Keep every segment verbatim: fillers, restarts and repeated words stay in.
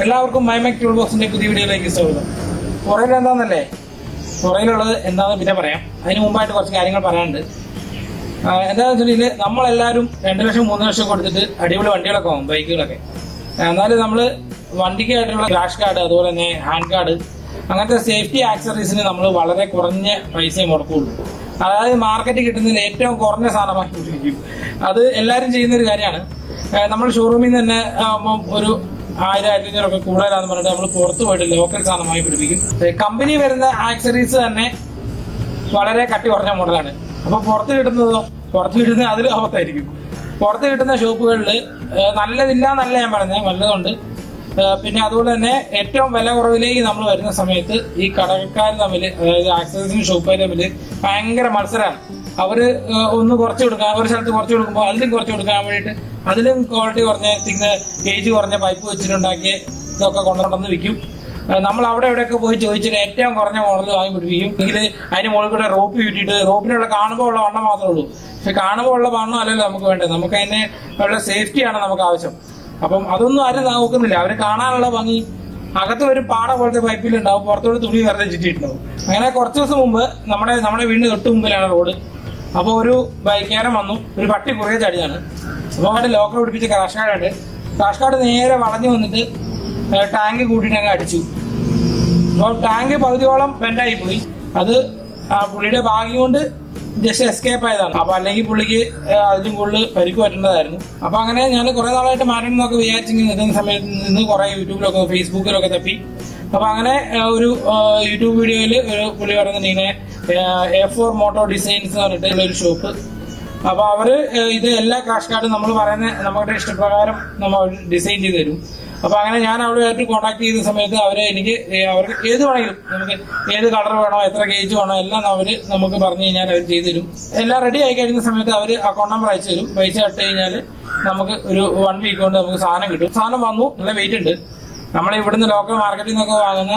എല്ലാവർക്കും മൈമെക് ടൂൾബോക്സിന്റെ പുതിയ വീഡിയോയിലേക്ക് സ്വാഗതം. പുറകിൽ എന്താണെന്നല്ലേ, പുറകിലുള്ളത് എന്താണെന്ന് പിന്നെ പറയാം. അതിന് മുമ്പായിട്ട് കുറച്ച് കാര്യങ്ങൾ പറയാനുണ്ട്. എന്താണെന്ന് വെച്ചിട്ടുണ്ടെങ്കിൽ നമ്മളെല്ലാവരും രണ്ട് ലക്ഷം മൂന്ന് ലക്ഷം കൊടുത്തിട്ട് അടിപൊളി വണ്ടികളൊക്കെ വാങ്ങും, ബൈക്കുകളൊക്കെ. എന്നാലും നമ്മൾ വണ്ടിക്കായിട്ടുള്ള ക്രാഷ് കാർഡ്, അതുപോലെ തന്നെ ഹാൻഡ് കാർഡ്, അങ്ങനത്തെ സേഫ്റ്റി ആക്സറീസിന് നമ്മൾ വളരെ കുറഞ്ഞ പൈസയെ മുടക്കുള്ളൂ. അതായത് മാർക്കറ്റിൽ കിട്ടുന്നതിൽ ഏറ്റവും കുറഞ്ഞ സാധനമായി ഉപയോഗിക്കും. അത് എല്ലാവരും ചെയ്യുന്നൊരു കാര്യമാണ്. നമ്മൾ ഷോറൂമിൽ നിന്ന് തന്നെ ഒരു ആയിരം ആയിരത്തി അഞ്ഞൂറൊക്കെ കൂടുതലാന്ന് പറഞ്ഞിട്ട് നമ്മൾ പുറത്ത് പോയിട്ട് ലോക്കൽ സാധനമായി പിടിപ്പിക്കും. കമ്പനി വരുന്ന ആക്സറീസ് തന്നെ വളരെ കട്ടി കുറഞ്ഞ മോഡലാണ്. അപ്പൊ പുറത്ത് കിട്ടുന്നതോ പുറത്ത് കിട്ടുന്നത് അതിൽ ആപത്തായിരിക്കും. പുറത്ത് കിട്ടുന്ന ഷോപ്പുകളിൽ നല്ലതില്ല എന്നല്ല ഞാൻ പറഞ്ഞത്, നല്ലതുണ്ട്. പിന്നെ അതുപോലെ തന്നെ ഏറ്റവും വില കുറവിലേക്ക് നമ്മൾ വരുന്ന സമയത്ത് ഈ കടക്കാർ തമ്മിൽ, അതായത് ആക്സസറീസിന് ഷോപ്പുകാർ തമ്മിൽ ഭയങ്കര മത്സരമാണ്. അവര് ഒന്ന് കുറച്ച് കൊടുക്കാൻ, ഒരു സ്ഥലത്ത് കുറച്ച് കൊടുക്കുമ്പോൾ അതിലും കുറച്ച് കൊടുക്കാൻ വേണ്ടിയിട്ട് അതിലും ക്വാളിറ്റി കുറഞ്ഞ തിക്ക് ഗേജ് കുറഞ്ഞ പൈപ്പ് വെച്ചിട്ടുണ്ടാക്കിയ ഇതൊക്കെ കൊണ്ടുവന്ന് വിൽക്കും. നമ്മൾ അവിടെ എവിടെയൊക്കെ പോയി ചോദിച്ചിട്ട് ഏറ്റവും കുറഞ്ഞ മോഡൽ വാങ്ങി പിടിപ്പിക്കും. എങ്കിൽ അതിന് മുകളിൽ കൂടെ റോപ്പ് ചുറ്റിയിട്ട്, റോപ്പിനുള്ള കാണുമ്പോൾ ഉള്ള വണ്ണം മാത്രമേ ഉള്ളൂ. പക്ഷെ കാണുമ്പോൾ ഉള്ള വണ്ണം അല്ലല്ലോ നമുക്ക് വേണ്ടത്. നമുക്ക് അതിനെ ഉള്ള സേഫ്റ്റിയാണ് നമുക്ക് ആവശ്യം. അപ്പം അതൊന്നും ആരും നോക്കുന്നില്ല. അവര് കാണാനുള്ള ഭംഗി അകത്ത് ഒരു പാട പോലത്തെ പൈപ്പിലുണ്ടാവും, പുറത്തോട് തുണി വെറുതെ ചുറ്റിയിട്ടുണ്ടാവും. അങ്ങനെ കുറച്ച് ദിവസം മുമ്പ് നമ്മുടെ നമ്മുടെ വീടിന് തൊട്ട് മുമ്പിലാണ് റോഡ്. അപ്പോൾ ഒരു ബൈക്കുകാരൻ വന്നു, ഒരു പട്ടി പുറകെ ചാടിയാണ്. അപ്പോൾ അവിടെ ലോക്കർ പിടിപ്പിച്ച ക്രാഷ് കാർഡുണ്ട്. ക്രാഷ് കാർഡ് നേരെ വളഞ്ഞു വന്നിട്ട് ടാങ്ക് കൂട്ടിയിട്ട് അങ്ങ് അടിച്ചു. അപ്പോൾ ടാങ്ക് പകുതിയോളം ബെൻഡായി പോയി. അത് ആ പുള്ളിയുടെ ഭാഗ്യം കൊണ്ട് ജസ്റ്റ് എസ്കേപ്പ് ആയതാണ്. അപ്പൊ അല്ലെങ്കിൽ പുള്ളിക്ക് അതിലും കൂടുതൽ പരിക്ക് പറ്റേണ്ടതായിരുന്നു. അപ്പൊ അങ്ങനെ ഞാൻ കുറെ നാളായിട്ട് മാറ്റണം എന്നൊക്കെ വിചാരിച്ചെങ്കിൽ നിൽക്കുന്ന സമയത്ത് നിന്ന് കുറെ യൂട്യൂബിലൊക്കെ ഫേസ്ബുക്കിലൊക്കെ തപ്പി. അപ്പൊ അങ്ങനെ ഒരു യൂട്യൂബ് വീഡിയോയിൽ ഒരു പുള്ളി പറയുന്നുണ്ട്, ഇങ്ങനെ എ ഫോർ മോട്ടോ ഡിസൈൻസ് എന്ന് പറഞ്ഞിട്ടുള്ള ഒരു ഷോപ്പ്. അപ്പൊ അവര് ഇത് എല്ലാ ക്രാഷ് കാർഡും നമ്മൾ പറയുന്ന നമ്മുടെ ഇഷ്ടപ്രകാരം നമ്മൾ ഡിസൈൻ ചെയ്ത് തരും. അപ്പൊ അങ്ങനെ ഞാൻ അവരുമായിട്ട് കോൺടാക്ട് ചെയ്ത സമയത്ത് അവര് എനിക്ക് അവർക്ക് ഏത് വേണമെങ്കിലും, നമുക്ക് ഏത് കളർ വേണോ, എത്ര ഗേജ് വേണോ എല്ലാം അവര് നമുക്ക് പറഞ്ഞു കഴിഞ്ഞാൽ അവർ ചെയ്തു തരും. എല്ലാം റെഡി ആയി കഴിയുന്ന സമയത്ത് അവര് അക്കൗണ്ട് നമ്പർ അയച്ചു തരും. പൈസ ഇട്ട് കഴിഞ്ഞാൽ നമുക്ക് ഒരു വൺ വീക്ക് കൊണ്ട് നമുക്ക് സാധനം കിട്ടും. സാധനം വന്നു, നല്ല വെയിറ്റ് ഉണ്ട്. നമ്മൾ ഇവിടുന്ന് ലോക്കൽ മാർക്കറ്റിൽ നിന്നൊക്കെ വാങ്ങുന്ന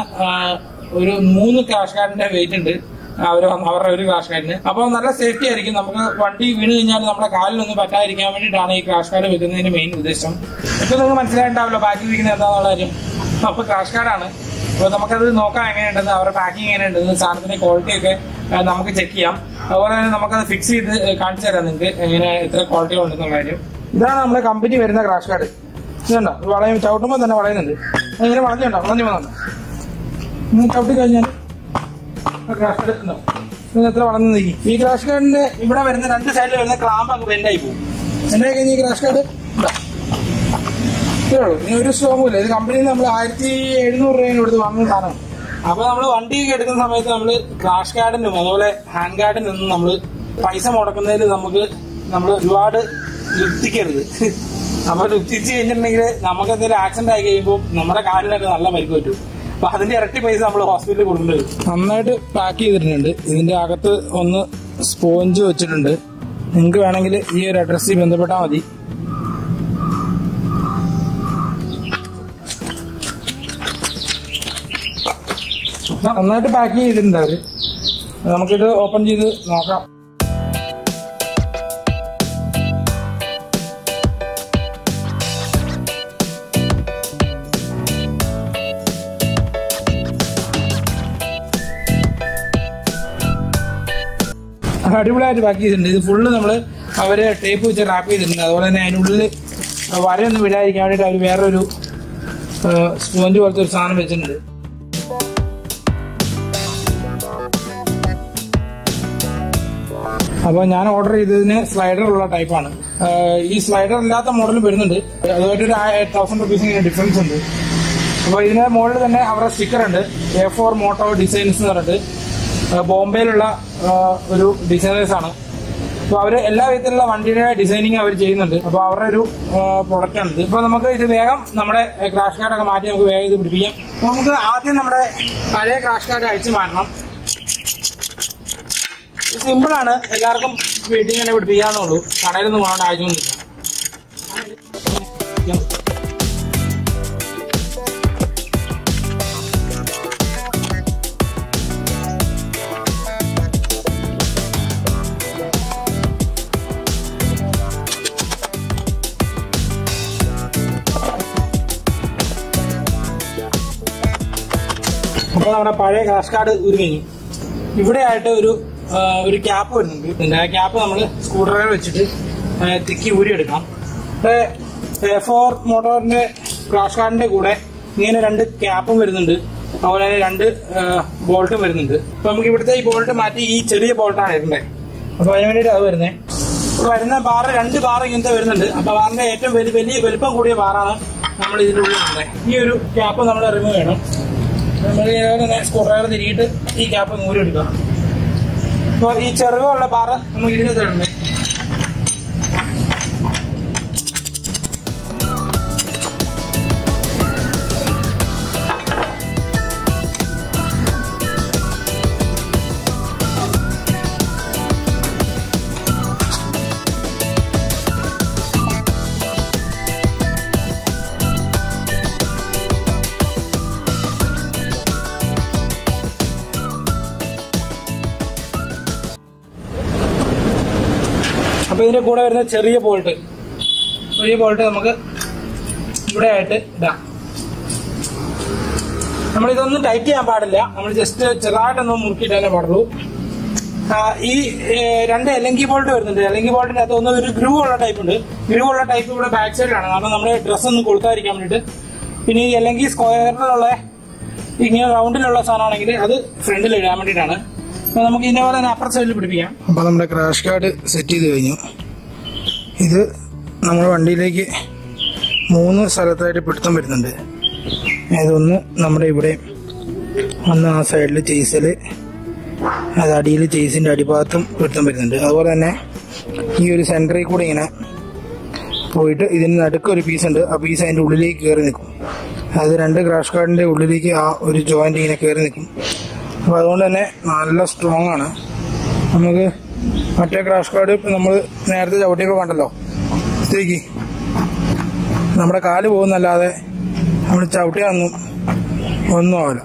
ഒരു മൂന്ന് ക്രാഷ് കാർഡിന്റെ വെയിറ്റ് ഉണ്ട് അവര് അവരുടെ ഒരു ക്രാഷ് കാർഡിന്. അപ്പൊ നല്ല സേഫ്റ്റി ആയിരിക്കും. നമുക്ക് വണ്ടി വീണ് കഴിഞ്ഞാൽ നമ്മുടെ കാലിലൊന്നും പറ്റാതിരിക്കാൻ വേണ്ടിയിട്ടാണ് ഈ ക്രാഷ് കാർഡ് വെക്കുന്നതിന്റെ മെയിൻ ഉദ്ദേശം. ഇപ്പൊ നിങ്ങൾക്ക് മനസ്സിലായിട്ടുണ്ടാവില്ല ബാക്കി ഇരിക്കുന്നത് എന്താണെന്നുള്ള കാര്യം. അപ്പൊ ക്രാഷ് കാർഡാണ്. അപ്പൊ നമുക്കത് നോക്കാം എങ്ങനെയുണ്ടെന്ന്, അവരുടെ പാക്കിംഗ് എങ്ങനെയുണ്ടെന്ന്, സാധനത്തിന്റെ ക്വാളിറ്റി ഒക്കെ നമുക്ക് ചെക്ക് ചെയ്യാം. അതുപോലെ തന്നെ നമുക്കത് ഫിക്സ് ചെയ്ത് കാണിച്ചു തരാം നിങ്ങൾക്ക് എങ്ങനെ എത്ര ക്വാളിറ്റി ഉണ്ടെന്നുള്ള കാര്യം. ഇതാണ് നമ്മുടെ കമ്പനി വരുന്ന ക്രാഷ് കാർഡ്. ഇതുണ്ടോ, വളയും ചവിട്ടുമ്പോൾ തന്നെ വളയുന്നുണ്ട്. ഇങ്ങനെ വളഞ്ഞുണ്ടോ, വളഞ്ഞു പോകുന്നുണ്ടോ, ഇങ്ങനെ ചവിട്ടി കഴിഞ്ഞാൽ ക്രാഷ് കാർഡ് ഉണ്ടോ, നിങ്ങൾ എത്ര വളർന്നു നീക്കി. ഈ ക്രാഷ് കാർഡിന്റെ ഇവിടെ വരുന്ന രണ്ട് സൈഡിൽ വരുന്ന ക്ലാമ്പ് അങ്ങ് ബെൻഡായി പോകും. ബെൻഡായി കഴിഞ്ഞാൽ ഈ ക്രാഷ് കാർഡ് ഉണ്ടോ, ഇത്രേ ഉള്ളൂ. ഇനി ഒരു സ്ട്രോങ്ങും ഇല്ല. ഇത് കമ്പനിയിൽ നമ്മൾ ആയിരത്തി എഴുന്നൂറ് രൂപ കൊടുത്ത് വാങ്ങുന്ന സാധനം. അപ്പൊ നമ്മൾ വണ്ടിയൊക്കെ എടുക്കുന്ന സമയത്ത് നമ്മൾ ക്രാഷ് കാർഡിനും അതുപോലെ ഹാൻഡ് കാർഡിൽ നിന്നും നമ്മൾ പൈസ മുടക്കുന്നതിൽ നമുക്ക് നമ്മൾ ഒരുപാട് ലുപ്തിക്കരുത്. നമ്മൾ ലുപ്തിച്ച് കഴിഞ്ഞിട്ടുണ്ടെങ്കിൽ നമുക്ക് എന്തെങ്കിലും ആക്സിഡന്റ് ആയി കഴിയുമ്പോൾ നമ്മുടെ കാലിനൊക്കെ നല്ല പരിക്ക് പറ്റും. അപ്പൊ അതിന്റെ ഇരട്ടി പൈസ നമ്മൾ ഹോസ്പിറ്റലിൽ കൊടുക്കേണ്ടി വരും. നന്നായിട്ട് പാക്ക് ചെയ്തിട്ടുണ്ട്. ഇതിന്റെ അകത്ത് ഒന്ന് സ്പോഞ്ച് വെച്ചിട്ടുണ്ട്. നിങ്ങൾക്ക് വേണമെങ്കിൽ ഈ ഒരു അഡ്രസ്സിൽ ബന്ധപ്പെട്ടാൽ മതി. നന്നായിട്ട് പാക്ക് ചെയ്തിട്ടുണ്ട് അവര്. നമുക്കിത് ഓപ്പൺ ചെയ്ത് നോക്കാം. അടിപൊളിയായിട്ട് പാക്ക് ചെയ്തിട്ടുണ്ട്. ഇത് ഫുള്ള് നമ്മള് അവര് ടേപ്പ് വെച്ച് റാപ്പ് ചെയ്തിട്ടുണ്ട്. അതുപോലെ തന്നെ അതിനുള്ളിൽ വരയൊന്നും വിടാതിരിക്കാൻ വേണ്ടിയിട്ട് അവർ വേറൊരു സ്പോഞ്ച് പോലത്തെ ഒരു സാധനം വെച്ചിട്ടുണ്ട്. അപ്പൊ ഞാൻ ഓർഡർ ചെയ്തതിന് സ്ലൈഡർ ഉള്ള ടൈപ്പാണ്. ഈ സ്ലൈഡർ ഇല്ലാത്ത മോഡലും വരുന്നുണ്ട്. അതുമായിട്ടൊരു തൗസൻഡ് റുപ്പീസ് ഇങ്ങനെ ഡിഫറൻസ് ഉണ്ട്. അപ്പൊ ഇതിന്റെ മോഡൽ തന്നെ അവരുടെ സ്റ്റിക്കർ ഉണ്ട്, എ ഫോർ മോട്ടോ ഡിസൈൻസ് എന്ന് പറഞ്ഞിട്ട്. ബോംബെയിലുള്ള ഒരു ഡിസൈനേഴ്സ് ആണ്. അപ്പൊ അവര് എല്ലാ വിധത്തിലുള്ള വണ്ടിയുടെ ഡിസൈനിങ് അവർ ചെയ്യുന്നുണ്ട്. അപ്പൊ അവരുടെ ഒരു പ്രൊഡക്റ്റ് ആണ് ഇത്. ഇപ്പൊ നമുക്ക് ഇത് വേഗം നമ്മുടെ ക്രാഷ് കാർഡൊക്കെ മാറ്റി നമുക്ക് വേഗം ഇത് പിടിപ്പിക്കാം. അപ്പൊ നമുക്ക് ആദ്യം നമ്മുടെ പഴയ ക്രാഷ് കാർഡ് അഴിച്ചു മാറ്റണം. സിമ്പിൾ ആണ്, എല്ലാവർക്കും വീട്ടിൽ തന്നെ പിടിപ്പിക്കാന്നുള്ളൂ. കടയിലൊന്നും പോകേണ്ട ആവശ്യമൊന്നുമില്ല. നമ്മുടെ പഴയ ക്രാഷ് കാർഡ് ഉരുങ്ങി ഇവിടെ ആയിട്ട് ഒരു ഒരു ക്യാപ്പ് വരുന്നുണ്ട്. ആ ക്യാപ്പ് നമ്മൾ സ്ക്രൂ ഡ്രൈവർ വെച്ചിട്ട് തിക്കി ഊരിയെടുക്കാം. ഫോർ മോട്ടോറിന്റെ ക്രാഷ് കാർഡിന്റെ കൂടെ ഇങ്ങനെ രണ്ട് ക്യാപ്പും വരുന്നുണ്ട്, അതുപോലെ തന്നെ രണ്ട് ബോൾട്ടും വരുന്നുണ്ട്. അപ്പൊ നമുക്ക് ഇവിടുത്തെ ഈ ബോൾട്ട് മാറ്റി ഈ ചെറിയ ബോൾട്ടാണ് ഇടേണ്ടത്. അപ്പൊ അതിന് വേണ്ടിയിട്ട് അത് വരുന്നത്. വരുന്ന ബാറ് രണ്ട് ബാർ ഇങ്ങനത്തെ വരുന്നുണ്ട്. അപ്പൊ ബാറിന്റെ ഏറ്റവും വലിയ വലിയ വലുപ്പം കൂടിയ ബാറാണ് നമ്മൾ ഇതിന്റെ ഉള്ളിൽ ഇടുന്നത്. ഈ ഒരു ക്യാപ്പ് നമ്മൾ റിമൂവ് ചെയ്യണം. നമ്മൾ തന്നെ സ്ക്രൂ ഡ്രൈവർ തിരിയിട്ട് ഈ ക്യാപ്പ് മൂരി എടുക്കാം. അപ്പൊ ഈ ചെറുകുള്ള ബാറ് നമുക്ക് ഇതിനകത്ത് ഇടണ്ടേ. അപ്പൊ ഇതിന്റെ കൂടെ വരുന്ന ചെറിയ ബോൾട്ട് ചെറിയ ബോൾട്ട് നമുക്ക് ഇവിടെ ആയിട്ട് ഇടാം. നമ്മളിതൊന്നും ടൈറ്റ് ചെയ്യാൻ പാടില്ല, നമ്മൾ ജസ്റ്റ് ചെറുതായിട്ടൊന്നും മുറുക്കിയിട്ടേ പാടുള്ളൂ. ഈ രണ്ട് എലങ്കി ബോൾട്ട് വരുന്നുണ്ട്. എലങ്കി ബോൾട്ടിന്റെ അകത്ത് ഒന്ന് ഒരു ഗ്രൂ ഉള്ള ടൈപ്പ് ഉണ്ട്. ഗ്രൂ ഉള്ള ടൈപ്പ് ഇവിടെ ബാക്ക് സൈഡിലാണ്, കാരണം നമ്മുടെ ഡ്രസ്സ് ഒന്നും കൊളുത്താതിരിക്കാൻ വേണ്ടിയിട്ട്. പിന്നെ ഈ എലങ്കി സ്ക്വയറിലുള്ള ഇങ്ങനെ റൗണ്ടിലുള്ള സാധനമാണെങ്കിൽ അത് ഫ്രണ്ടിൽ ഇടാൻ വേണ്ടിയിട്ടാണ്. അപ്പൊ നമുക്ക് ഇതിന്റെ പോലെ തന്നെ അപ്പുറ സൈഡിൽ പിടിപ്പിക്കാം. അപ്പൊ നമ്മുടെ ക്രാഷ് കാർഡ് സെറ്റ് ചെയ്ത് കഴിഞ്ഞു. ഇത് നമ്മുടെ വണ്ടിയിലേക്ക് മൂന്ന് സ്ഥലത്തായിട്ട് പിടുത്തം വരുന്നുണ്ട്. ഇതൊന്ന് നമ്മുടെ ഇവിടെ ഒന്ന് ആ സൈഡിൽ ചേസിൽ, അത് അടിയിൽ ചേസിന്റെ അടിഭാഗത്തും പിടുത്തം വരുന്നുണ്ട്. അതുപോലെ തന്നെ ഈ ഒരു സെന്ററിൽ കൂടെ ഇങ്ങനെ പോയിട്ട് ഇതിന് നടുക്ക് ഒരു പീസ് ഉണ്ട്. ആ പീസ് അതിന്റെ ഉള്ളിലേക്ക് കയറി നിൽക്കും. അത് രണ്ട് ക്രാഷ് കാർഡിന്റെ ഉള്ളിലേക്ക് ആ ഒരു ജോയിന്റ് ഇങ്ങനെ കയറി നിൽക്കും. അപ്പോൾ അതുകൊണ്ട് തന്നെ നല്ല സ്ട്രോങ് ആണ്. നമുക്ക് മറ്റേ ക്രാഷ് കാർഡ് നമ്മൾ നേരത്തെ ചവിട്ടിയപ്പോൾ കണ്ടല്ലോ, ഇതേക്ക് നമ്മുടെ കാല് പോകുന്നല്ലാതെ നമ്മൾ ചവിട്ടിയൊന്നും ഒന്നും ആവില്ല.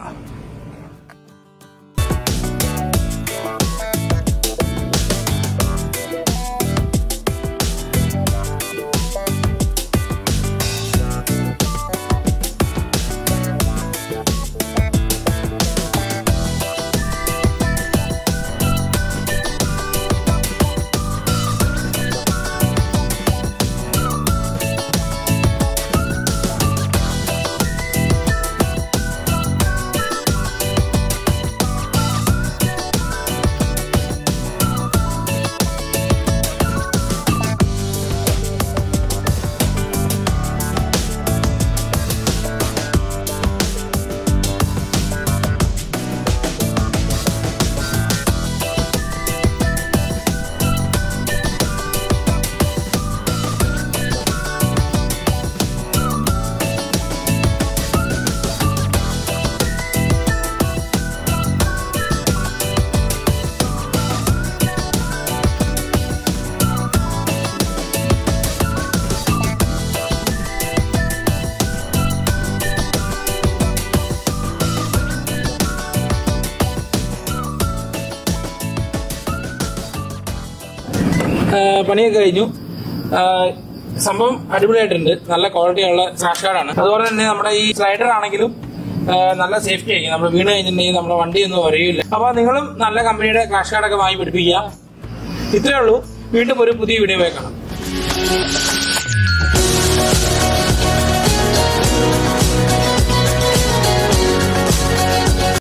പണിയൊക്കെ കഴിഞ്ഞു. സംഭവം അടിപൊളിയായിട്ടുണ്ട്. നല്ല ക്വാളിറ്റിയുള്ള ക്രാഷ് കാർഡാണ്. അതുപോലെ തന്നെ നമ്മുടെ ഈ സ്ലൈഡർ ആണെങ്കിലും നല്ല സേഫ്റ്റി ആയിരിക്കും. നമ്മൾ വീണ് കഴിഞ്ഞിട്ടുണ്ടെങ്കിൽ നമ്മുടെ വണ്ടിയൊന്നും അറിയില്ല. അപ്പൊ നിങ്ങളും നല്ല കമ്പനിയുടെ ക്രാഷ് കാർഡൊക്കെ വാങ്ങി പിടിപ്പിക്കുക. ഇത്രയേ ഉള്ളൂ. വീണ്ടും ഒരു പുതിയ വീഡിയോ കാണാം.